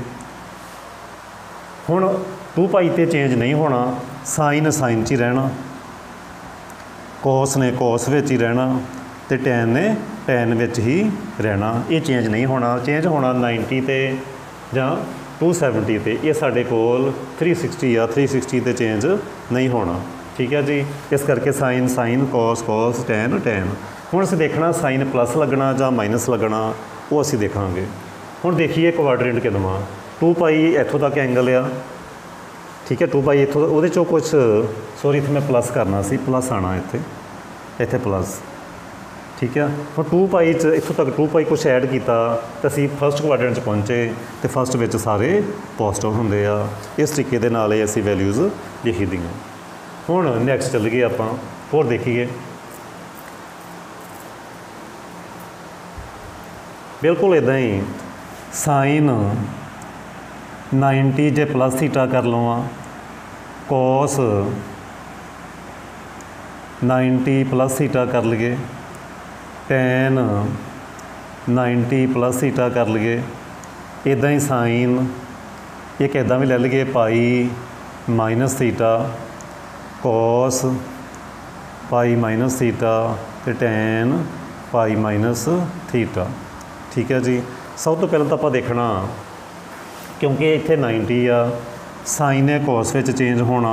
हुण 2 पाई ते चेंज नहीं होना, साइन साइन च ही रहना, कॉस ने कॉस विच ही रहना, तो टैन ने टैन विच ही रहना। ये चेंज नहीं होना। चेंज होना 90 ते जां 270 ते। ये साडे कोल 360 आ, 360 ते चेंज नहीं होना, ठीक है जी। इस करके sine sine cos cos tan tan. हुण असीं देखना साइन प्लस लगना जां माइनस लगना, वो असीं देखांगे। हुण देखिए क्वाड्रेंट कितना 2 पाई इत्थों तक एंगल आ, ठीक है। 2 पाई इत्थों उहदे चों कुछ सॉरी इत्थे मैं प्लस करना सी, प्लस आना इत्थे प्लस, ठीक है। हुण 2 पाई च इत्थों तक 2 पाई कुछ ऐड किया तो असीं फस्ट क्वाड्रेंट च पहुँचे, तो फस्ट विच सारे पॉजिटिव हुंदे आ। इस तरीके दे नाल असीं वैल्यूज़ लिखी दियां। हुण नैक्सट चल गए आपां, होर देखिए बिल्कुल इदां ही साइन 90 जे प्लस थीटा कर लवां, कॉस 90 प्लस थीटा कर लिए, टैन 90 प्लस थीटा कर लिए। इदां ही साइन एक इदां भी ले लीए pi minus theta cos pi minus theta, तो टैन पाई माइनस थीटा, ठीक है जी। सब तो पहले तो आप देखना क्योंकि इत्थे 90 आ, साइन ने कॉस विच चेंज होना,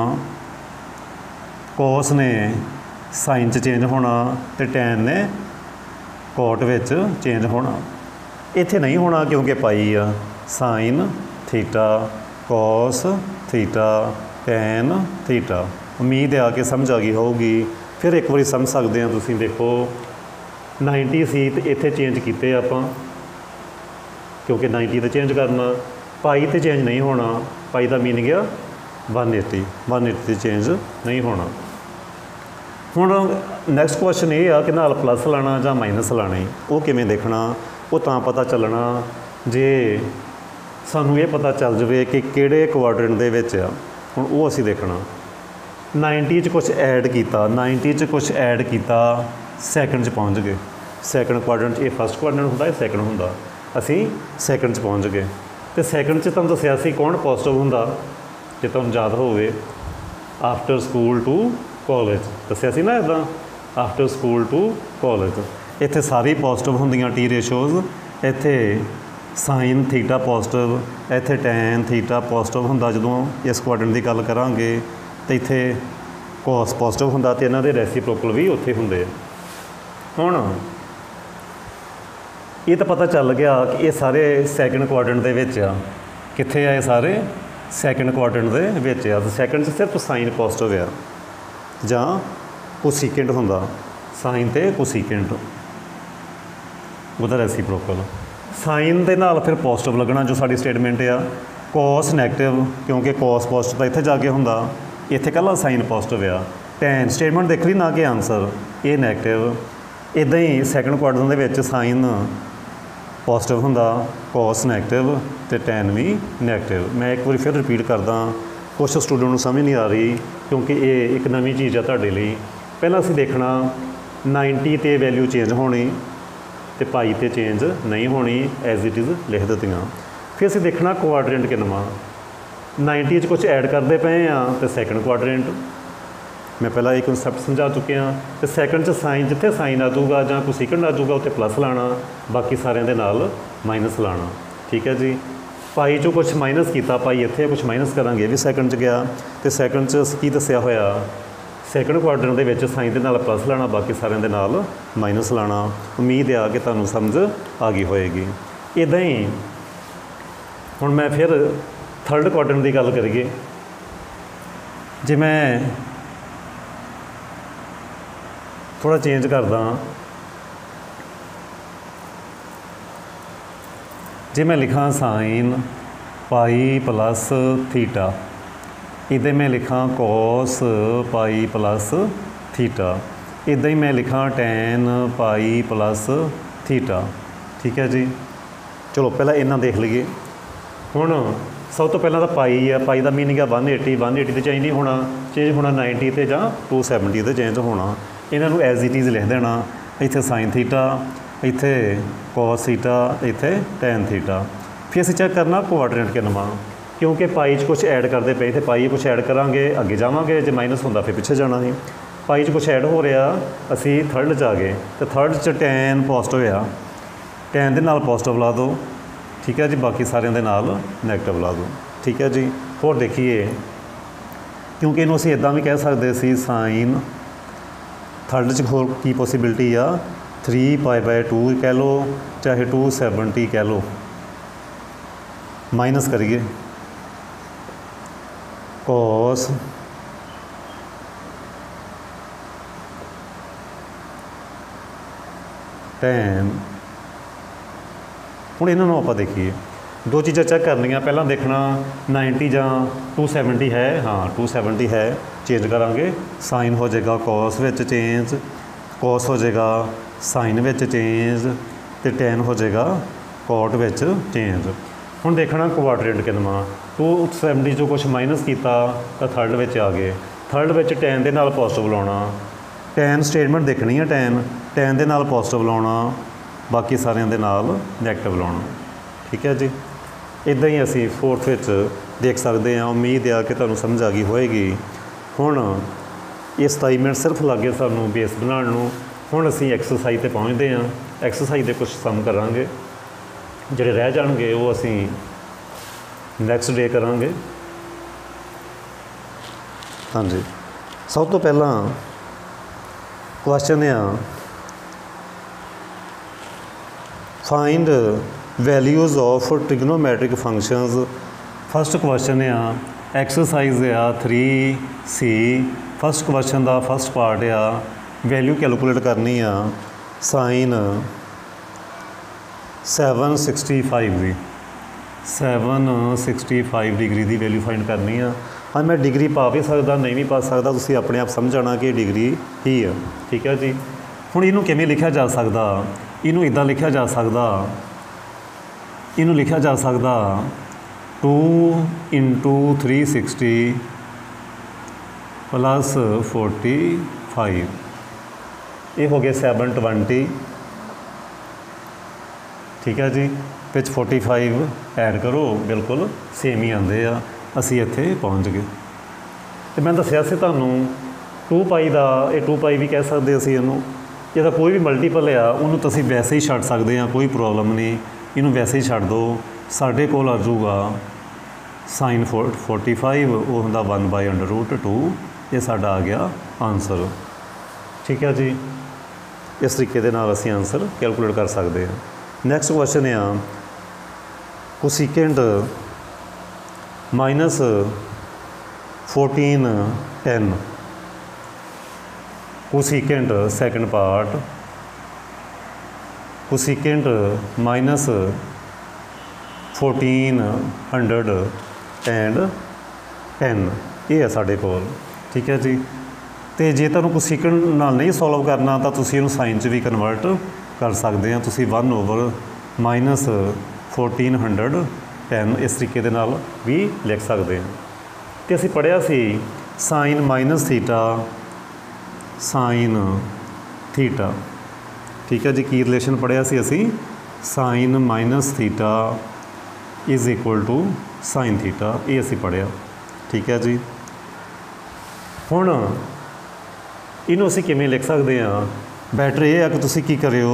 कॉस ने साइन च चेंज होना, तो टैन ने कॉट विच चेंज होना। इत्थे नहीं होना क्योंकि पाई आ, sine theta cos theta tan theta. उम्मीद है कि समझ आ गई होगी। फिर एक बार समझ सकते हैं तुसीं, देखो 90 सी तो इत्थे चेंज किए आपां क्योंकि 90 तो चेंज करना, पाई तो चेंज नहीं होना, पाई का मीनिंग आ 180, 180 चेंज नहीं होना। हुण नैक्सट क्वेश्चन ये आ कि नाल प्लस लाना जां माइनस लाने, वो किवें देखना, वो तां पता चलना जे सानूं ये पता चल जाए कि किहड़े क्वाड्रेंट दे विच आ। हुण वो असीं देखना 90 च कुछ ऐड किया, 90 च कुछ ऐड किया, सैकंड च पहुँच गए। सैकंड क्वाड्रेंट ये फस्ट क्वाड्रेंट हुंदा, ये सैकंड हुंदा, असीं सैकंड च पहुँच गए। तो सैकंड च तुहानूं दस्सिया सी कौन पॉजिटिव हुंदा, जे तुहानूं याद होवे आफ्टर स्कूल टू कॉलेज दस्सिया सी ना, इदां आफ्टर स्कूल टू कॉलेज। इत्थे सारी पॉजिटिव हुंदियां टी रेशोज़, इत्थे साइन थीटा पॉजिटिव, इत्थे टैन थीटा पॉजिटिव हुंदा। जदों इस क्वाड्रेंट की गल करांगे तो इत्थे कॉस पॉजिटिव हुंदा, ते इन्हां दे रेसिप्रोकल भी उत्थे हुंदे आ। हुण ये तो पता चल गया कि ये सारे सैकंड क्वाड्रेंट दे विच आ। कित्थे आ? ये सारे सैकंड क्वाड्रेंट दे विच आ। सैकंड च सिर्फ साइन पॉजिटिव आ जां कोसीकेंट हुंदा, साइन ते कोसीकेंट उहदा रेसिप्रोकल। साइन दे नाल फिर पॉजिटिव लगना जो साडी स्टेटमेंट आ, कॉस नैगेटिव क्योंकि कॉस पॉजिटिव तां इत्थे जाके हुंदा, इत्थे कल्ला साइन पॉजिटिव आ। टैन स्टेटमेंट देख ली ना कि आंसर ये नैगेटिव। इदां ही सैकंड क्वाड्रेंट दे विच साइन पॉजिटिव हुंदा, कॉस नैगेटिव ते टैन भी नैगेटिव। मैं एक बार फिर रिपीट करदा, कुछ स्टूडेंट नूं समझ नहीं आ रही क्योंकि ये एक नवीं चीज़ आ तुहाडे लई। पहलां असीं देखना 90 ते वैल्यू चेंज होनी, तो पाई ते चेंज नहीं होनी, एज इट इज़ लिख दित्तियां। फिर असीं देखना क्वाड्रेंट किन्नवां 90 च कुछ ऐड करते पे हाँ तो सैकंड क्वाड्रेंट मैं पहला ये कंसैप्ट समझा चुके हैं। तो सैकंड च साइन जिथे साइन आ जाऊगा जां कोई सिकंड आ जाऊगा उत्ते प्लस लाना, बाकी सारिਆਂ ਦੇ ਨਾਲ माइनस लाना। ठीक है जी। पाई चों कुछ माइनस किया, पाई इत्थे कुछ माइनस करांगे, ये भी सैकंड च गया। तो सैकंड च की दस्सिया होया सैकंड क्वाड्रेंट दे विच साइन दे नाल प्लस लाना, बाकी सारिਆਂ ਦੇ ਨਾਲ माइनस लाना। उम्मीद आ कि तुहानूं समझ आ गई होएगी। इदां ही हुण मैं फिर थर्ड क्वाड्रेंट की गल करिए। जे मैं थोड़ा चेंज करदा, जे मैं लिखा साइन पाई प्लस थीटा, इदां मैं लिखा कॉस पाई प्लस थीटा, इदां ही मैं लिखा टैन पाई प्लस थीटा। ठीक है जी। चलो पहला इन्ना देख लीए। हुण सब तो पहला तो पाई है, पाई का मीनिंग है 180 तो चेंज नहीं होना, चेंज होना 90 तो जां 270 तो चेंज होना। इन्हों एज इट इज़ लिख देना, इत्थे साइन थीटा, इत्थे कॉस थीटा, इत्थे टैन थीटा। फिर असीं चैक करना क्वाड्रेंट किन्नवां, क्योंकि पाई च कुछ ऐड करते पे, इत्थे पाई कुछ ऐड करांगे अगे जावांगे, जे माइनस होंदा फिर पिछे जाना ही। पाई च कुछ ऐड हो रहा, असीं थर्ड च आ गए, तो थर्ड च टैन पॉजिटिव होया, टैन दे नाल पॉजिटिव ला दो। ठीक है जी। बाकी सारिਆਂ ਦੇ ਨਾਲ नैगेटिव ला दो। ठीक है जी। होर देखिए, क्योंकि इनू असीं इदां भी कह सकते सी साइन थर्ड च होर की पॉसिबिलिटी आ 3π/2 कह लो, चाहे 270 कह लो, माइनस करिए कॉस टैन। हुण इन्हां नूं आपां देखिए, दो चीज़ां चैक करनियां। पहला देखना 90 जां 270 है, हाँ 270 है, चेंज करांगे, साइन हो जाएगा कॉस विच चेंज, कॉस हो जाएगा साइन विच चेंज, तो टैन हो जाएगा कॉट विच चेंज। हुण देखना क्वाड्रेंट किन्नवां, 270 चों कुछ माइनस किया तो थर्ड विच आ गए, थर्ड विच टैन दे नाल पॉजिटिव लाउणा, टैन स्टेटमेंट देखनी है, टैन टैन दे नाल पॉजिटिव लाउणा, बाकी सारिਆਂ ਦੇ ਨਾਲ नैगेटिव लाउणा। ठीक है जी। इदां ही असीं फोर्थ विच देख सकते हैं। उम्मीद आ कि तुहानूं समझ आ गई होएगी। हुण ये 27 मिनट सिर्फ लगे सानूं बेस बनाउण नूं। हुण असीं एक्सरसाइज ते पहुँचते हैं। एक्सरसाइज दे कुछ सम करांगे, जिहड़े रह जाणगे वो असीं नैक्सट डे करांगे। हाँ जी। सब तो पहला क्वेश्चन आ find values of trigonometric functions. First question आ एक्सरसाइज आ 3C। फस्ट क्वेश्चन का फस्ट पार्ट आ वैल्यू कैलकुलेट करनी आ साइन 765 की, 765 डिग्री की वैल्यू फाइंड करनी आ। हाँ मैं डिग्री पा भी सकदा, नहीं भी पा सकदा, तुसीं अपने आप समझ आना कि डिग्री ही है। ठीक है जी। हुण इहनूं किवें लिखिया जा सकदा, इनू इदां लिखा जा सकता, इनू लिखा जा सकता 2 × 360 प्लस 45, ये हो गए 720। ठीक है जी। विच 45 ऐड करो, बिल्कुल सेम ही आते आ। असी इत्थे पहुँच गए। तो मैं दस्सिया सी तुहानूं 2π का, ये 2π भी कह सकते असीं इहनूं, ਜਿਹਦਾ कोई भी मल्टीपल आ ਉਹਨੂੰ ਤੁਸੀਂ वैसे ही ਛੱਡ सकते हैं, कोई प्रॉब्लम नहीं, ਇਹਨੂੰ वैसे ही ਛੱਡ ਦਿਓ। ਸਾਡੇ ਕੋਲ ਆ ਜਾਊਗਾ साइन 45, ਉਹ ਹੁੰਦਾ 1/√2, ਇਹ ਸਾਡਾ ਆ ਗਿਆ ਆਨਸਰ। ठीक है जी। इस तरीके ਦੇ ਨਾਲ ਅਸੀਂ आंसर कैलकुलेट कर सकते हैं। नैक्सट क्वेश्चन आ cosecant -14tan, cosecant second part, cosecant -1400 and 10, ये है साढ़े कोल। ठीक है जी। तो जे तुहानूं कोसिकेंट नाल नहीं सॉल्व करना तो तुसीं इहनूं साइन च भी कन्वर्ट कर सकते हैं। तुसीं 1/-1410 इस तरीके दे नाल भी लिख सकते हैं। तो असीं पढ़िया सी साइन -थीटा साइन थीटा। ठीक है जी। की रिलेशन पढ़िया सी असी sine -theta is equal to sine theta, ये असीं पढ़िया। ठीक है जी। हुण इनू असीं किवें लिख सकते हैं? बैटर ये है कि तुसीं की करिओ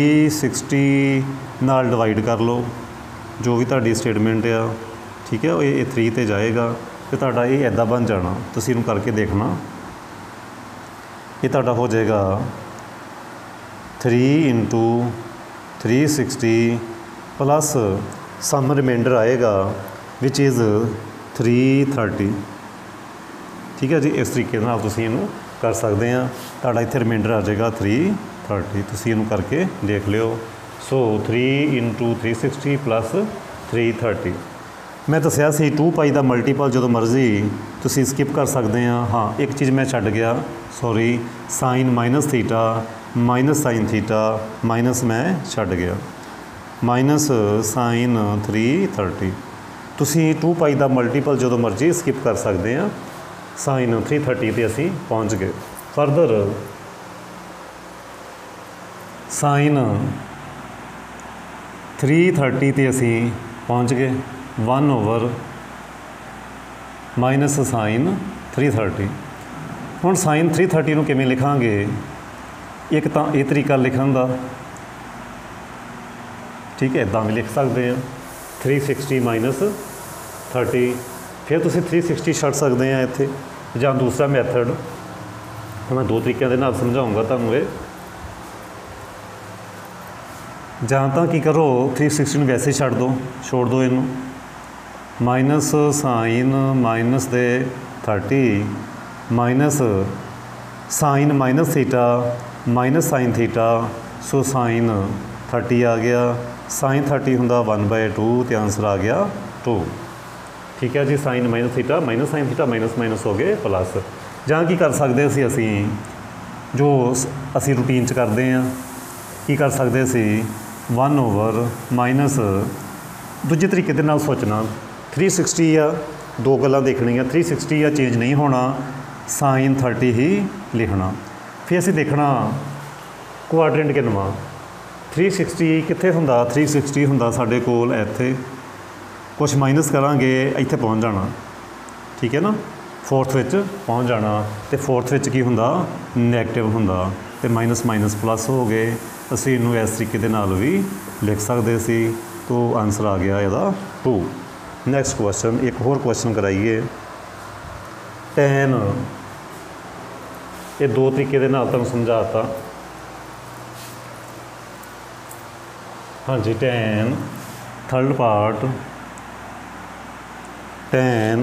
360 नाल डिवाइड कर लो जो भी तुहाडी स्टेटमेंट आ। ठीक है, ये 3 ते जाएगा तो तुहाडा ये इदां बन जाना। तुसीं इहनूं करके देखना, ये तुहाडा हो जाएगा 3 इंटू 360 प्लस सम रिमाइंडर आएगा विच इज़ 330। ठीक है जी, इस तरीके नाल तुसीं इहनूं कर सकते हैं। तुहाडा इत्थे रिमाइंडर आ जाएगा 330। तुसीं इहनूं करके देख लिओ। सो 3 इंटू 360 प्लस 330। मैं दस्सिया सी 2 पाई का मल्टीपल जो मर्जी तुसीं स्किप कर सकते हैं। हाँ, एक चीज़ मैं छड्ड गया, sorry, sine minus theta minus sine theta minus मैं छड्ड गया, माइनस साइन 330। तुसीं 2 पाई का मल्टीपल जो मर्जी स्किप कर सकते हैं। साइन 330 ते असीं पहुँच गए। फरदर साइन 330 ते असीं पहुँच गए 1 ओवर माइनस साइन 330। हुण साइन 330 नूं किवें लिखांगे? एक तो ये तरीका लिखण दा, ठीक है, इदां भी लिख सकते हैं 360 माइनस 30। फिर तुसीं 360 छड्ड सकते हैं इत्थे, जां दूसरा मैथड मैं 2 तरीकों के नाल समझाऊँगा तुहानूं। ये जां तां की करो 360 नूं वैसे ही छड्ड दो, छोड़ दो इनू, माइनस साइन माइनस दे 30 minus sine minus theta minus sine theta. So sine 30 आ गया, साइन 30 हुंदा 1/2 तो आंसर आ गया 2। ठीक है जी, sine minus theta minus sine theta minus minus हो गए प्लस। जां की कर सकते असी जो असी रूटीन च करते हैं, की कर सकते असी 1 ओवर माइनस दूजे तरीके दे नाल सोचना 360 आ, 2 गल्लां देखणियां, 360 आ चेंज नहीं होना, साइन 30 ही लिखना। फिर असी देखना क्वाड्रेंट किन्नवां, 360 कित्थे हुंदा? 360 हुंदा साडे कोल इत्थे, कुछ माइनस करांगे इत्थे पहुँच जाना। ठीक है ना, 4th विच पहुँच जाना, तो 4th विच की हुंदा? नैगेटिव हुंदा, तो माइनस माइनस प्लस हो गए। असीं इनूं इस तरीके दे नाल भी लिख सकते सी। तो आंसर आ गया इहदा 2। नैक्सट क्वेश्चन, एक होर क्वेश्चन कराइए। टैन, ये 2 तरीके दे नाल तुहानूं समझाता। हाँ जी, tan third part tan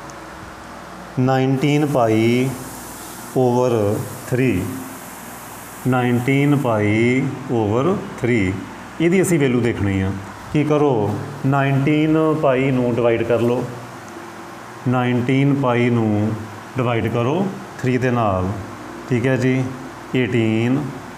19 pi over 3, 19 pi over 3 ਇਹਦੀ ਅਸੀਂ ਵੈल्यू देखनी है। की करो 19 पाई नूं डिवाइड कर लो, 19 पाई नूं डिवाइड करो 3 ਦੇ ਨਾਲ। ठीक है जी, 18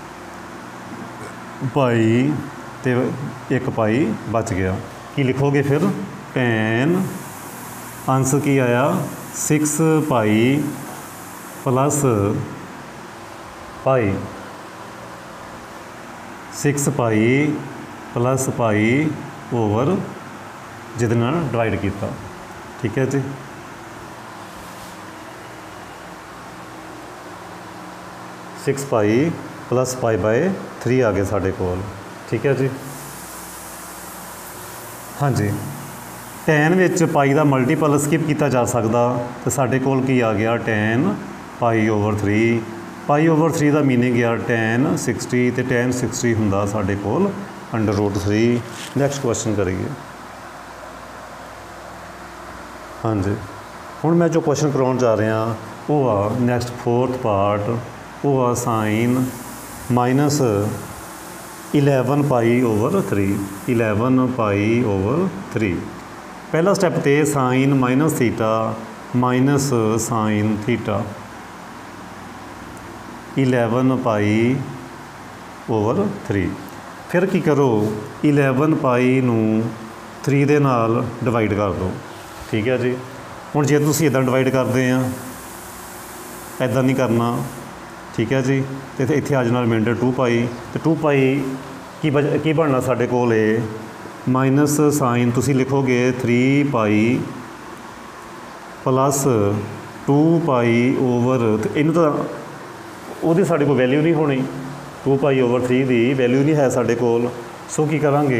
पाई तो 1 पाई बच गया। की लिखोगे फिर? टैन आंसर की आया 6 pi plus pi, 6 pi plus pi over जिहदे नाल डिवाइड किया। ठीक है जी, six pi plus pi by 3 आ गए साढ़े कोल। ठीक है जी, हाँ जी, टैन विच पाई का मल्टीपल स्किप किया जा सकता, तो साढ़े कोल की आ गया tan pi over 3। Pi over 3 का मीनिंग आ टैन 60, तो टैन 60 हुंदा साढ़े कोल √3। नैक्सट क्वेश्चन करिए। हाँ जी, हुण मैं जो क्वेश्चन करवाउण जा रहा वो आ नैक्सट 4th पार्ट, वो आ sine minus 11 pi over 3, 11 pi over 3। पहला स्टैप तो sine minus theta minus sine theta, 11 pi over 3। फिर की करो 11 पाई नूं 3 दे नाल डिवाइड कर दो। ठीक है जी, हुण जे तुसीं इदां डिवाइड करते हैं, इदां नहीं करना। ठीक है जी, तो इत्थे आ जाना रिमाइंडर 2 पाई, तो 2 पाई की बनना साढ़े कोल माइनस साइन तुसी लिखोगे 3 पाई प्लस 2 पाई ओवर इनू तो ਉਹਦੀ ਸਾਡੇ ਕੋਲ वैल्यू नहीं होनी 2 पाई ओवर 3 की वैल्यू नहीं है साढ़े कोल सो की करांगे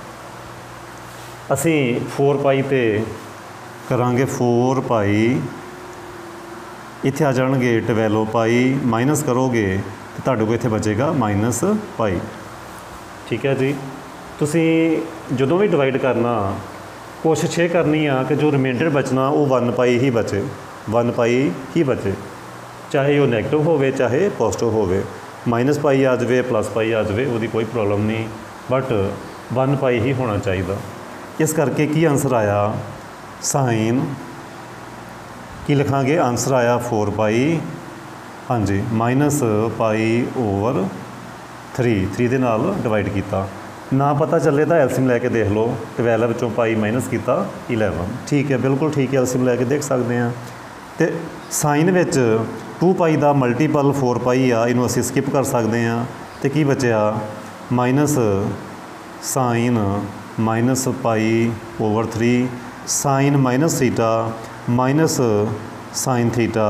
असी 4 पाई ते करांगे 4 पाई इत्थे आ जाएंगे 12 पाई माइनस करोगे तो तुहाडे कोल इत्थे बचेगा माइनस पाई। ठीक है जी, तुसी जदों भी डिवाइड करना कोशिश ये करनी आ कि जो रिमाइंडर बचना वो 1 पाई ही बचे 1 पाई ही बचे चाहे वो नैगेटिव होवे चाहे पॉजिटिव होवे माइनस पाई आ जाए प्लस पाई आ जाए वो कोई प्रॉब्लम नहीं बट 1 पाई ही होना चाहिए। इस करके की आंसर आया साइन की लिखांगे आंसर आया 4 पाई हाँ जी माइनस पाई ओवर 3 दे नाल डिवाइड किया ना पता चले तो एलसीएम लैके देख लो 12 विचों पाई माइनस किया 11। ठीक है बिल्कुल ठीक है एलसीएम लैके देख सकते हैं। तो साइन विच 2 पाई का मल्टीपल 4 पाई आ इनू असी स्किप कर सकते हैं तो की बचा minus sine minus pi over 3 sine minus theta minus sine theta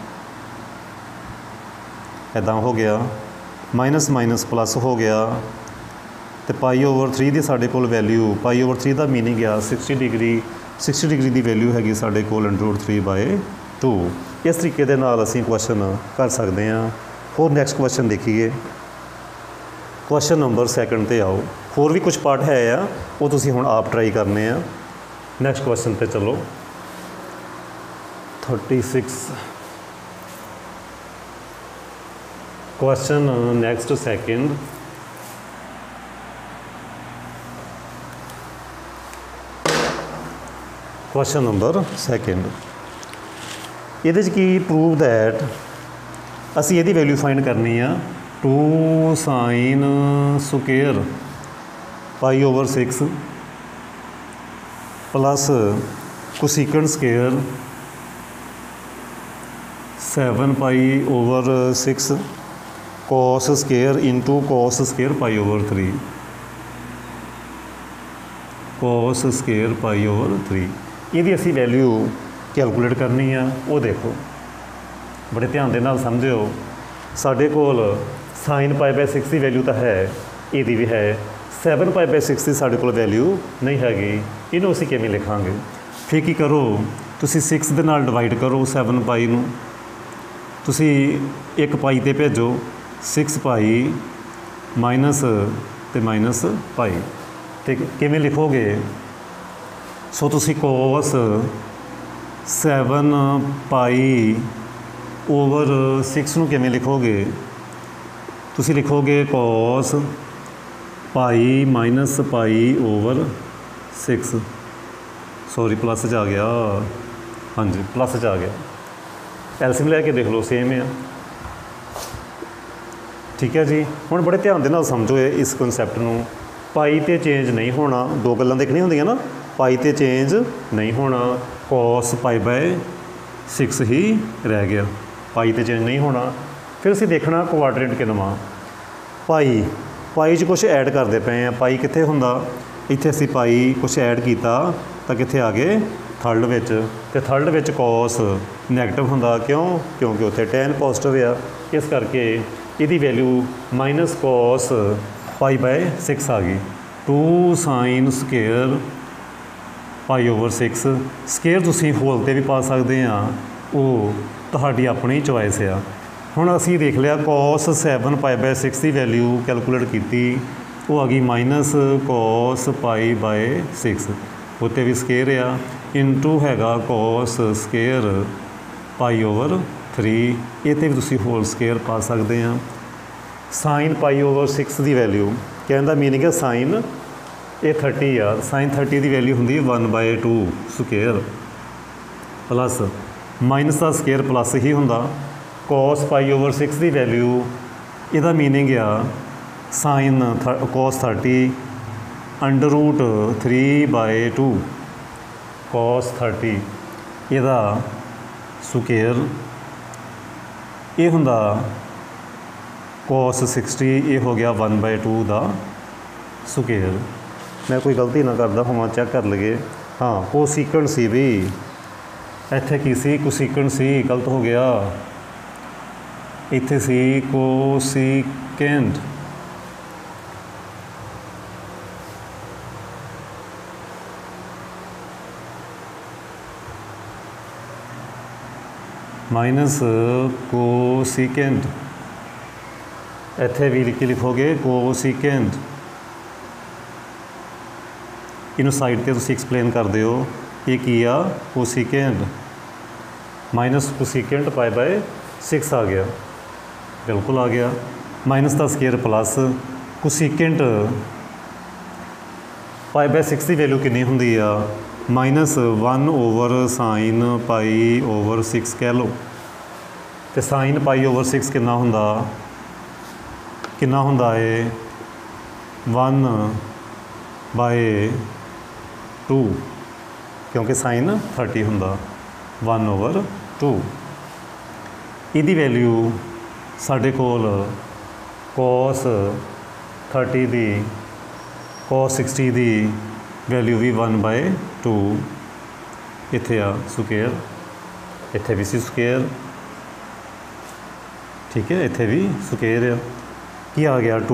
इदा हो गया माइनस माइनस प्लस हो गया तो पाई ओवर 3 की साढ़े कोल वैल्यू पाई ओवर 3 का मीनिंग आ 60 डिग्री की वैल्यू हैगी साढ़े कोल √3/2। इस तरीके दे नाल असीं क्वेश्चन कर सकते हैं। होर नैक्सट क्वेश्चन देखिए क्वेश्चन नंबर 2 ते आओ होर भी कुछ पार्ट है आ वो तुसीं हुण आप ट्राई करने आ। नैक्सट क्वेश्चन ते चलो 36 question next second question number 2 ये की प्रूव दैट असी ये वैल्यू फाइंड करनी आ 2 sine square pi over 6 plus cosecant square 7 pi over 6 cos square into cos square pi over 3 cos square pi over 3 ये असी वैल्यू कैलकुलेट करनी आ। वो देखो बड़े ध्यान दे नाल समझियो साढ़े कोल साइन π/6 की वैल्यू तो है ये भी है 7 π/6 की साढ़े कोल वैल्यू नहीं हैगी इनू असी किवें लिखांगे फिर की करो तुसी 6 दे नाल डिवाइड करो 7 पाई नू तुसी 1 पाई ते भेजो 6 पाई माइनस ते माइनस पाई ते किवें लिखोगे सो तुसी कोस 7 पाई ओवर 6 नू किवें लिखोगे तुसी लिखोगे cos pi minus pi over 6 sorry plus च आ गया हाँ जी प्लस च आ गया एलसीएम लैके देख लो सेम है। ठीक है जी हुण बड़े ध्यान दे नाल समझो इस कंसैप्ट नू पाई ते चेंज नहीं होना दो गल्लां देखनियां हुंदियां ना पाई ते चेंज नहीं होना कॉस π/6 ही रह गया पाई ते चेंज नहीं होना। फिर असीं देखना क्वाड्रेंट कितना पाई च कुछ ऐड करते पे हैं पाई कित्थे हुंदा इत्थे असीं पाई कुछ ऐड किया तो कित्थे आ गए थर्ड विच ते थर्ड विच कॉस नैगेटिव हुंदा क्यों क्योंकि उत्थे टैन पॉजिटिव आ इस करके इहदी वैल्यू माइनस कॉस π/6 आ गई 2 sine square pi over 6 square तुसीं होल ते भी पा सकते हैं वो तुहाडी अपनी चॉइस आ। हुण असीं देख लिया कॉस 7 π/6 की वैल्यू कैलकुलेट की वो आ गई माइनस कॉस π/6 उत्ते भी स्केयर आ इंटू हैगा कॉस स्केयर पाई ओवर 3 ये भी तुसीं होल स्केयर पा सकते हैं। साइन पाई ओवर 6 की वैल्यू कहने का मीनिंग है साइन ये 30 आ साइन 30 की वैल्यू होंगी 1/2 स्क्वेयर प्लस माइनस का स्केयर प्लस ही होंदा कॉस पाई ओवर 6 की वैल्यू यदा मीनिंग आ साइन कॉस 30 √3/2 कॉस 30 यदा स्क्वेयर ये होंदा कॉस 60 ये हो गया 1/2 का स्क्वेयर मैं कोई गलती ना करता होवां, चैक कर लईए। हाँ कोसीकेंट सी भी, इत्थे की सी कोसीकेंट सी, गलत हो गया। इत्थे सी कोसीकेंट, माइनस कोसीकेंट, इत्थे भी लिख के लिखोगे कोसीकेंट। इनू साइड ते तुसीं एक्सप्लेन कर दिओ ये की आ, cosecant. Minus cosecant pi by 6 आ गया, बिल्कुल आ गया। माइनस का square plus cosecant pi by 6 की वैल्यू कितनी होंदी आ, -1 ओवर साइन पाई ओवर 6 कह लो। तो साइन पाई ओवर 6 कितना हुंदा है 1/2, क्योंकि साइन 30 हुंदा 1/2। इहदी वैल्यू साडे कोल cos 30 दी cos 60 दी वैल्यू भी 1/2 इत्थे आ स्क्वेयर, इत्थे भी सी स्क्वेयर, ठीक है, इत्थे भी स्क्वेयर आ। की आ गया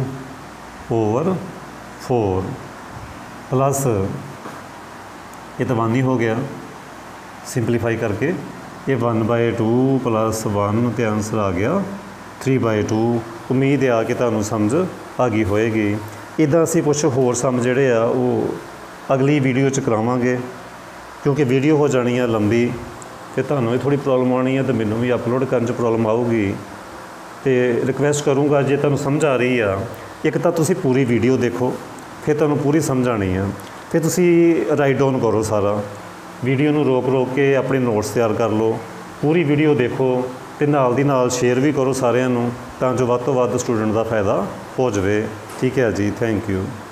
2/4 प्लस ये तो 1 ही हो गया, सिंपलीफाई करके ये 1/2 प्लस 1 तो आंसर आ गया 3/2। उम्मीद आ कि तुहानूं समझ आ गई होएगी। इदां असीं कुछ होर सम जिहड़े आ वो अगली वीडियो च करावांगे, क्योंकि वीडियो हो जानी है लंबी, तो तुहानूं भी थोड़ी प्रॉब्लम आनी है, तो मैनूं भी अपलोड करन च प्रॉब्लम आऊगी। तो रिक्वेस्ट करूँगा जे तुहानूं समझ आ रही आ, एक तो तुसीं पूरी वीडियो देखो, फिर तुहानूं पूरी समझ आनी है, फिर तुसीं राइट डाउन करो सारा, वीडियो नूं रोक रोक के अपने नोट्स तैयार कर लो, पूरी वीडियो देखो, तो नाल दी नाल शेयर भी करो सारिਆਂ ਨੂੰ, ਤਾਂ ਜੋ ਵੱਧ ਤੋਂ ਵੱਧ स्टूडेंट का फायदा हो जाए। ठीक है जी, थैंक यू।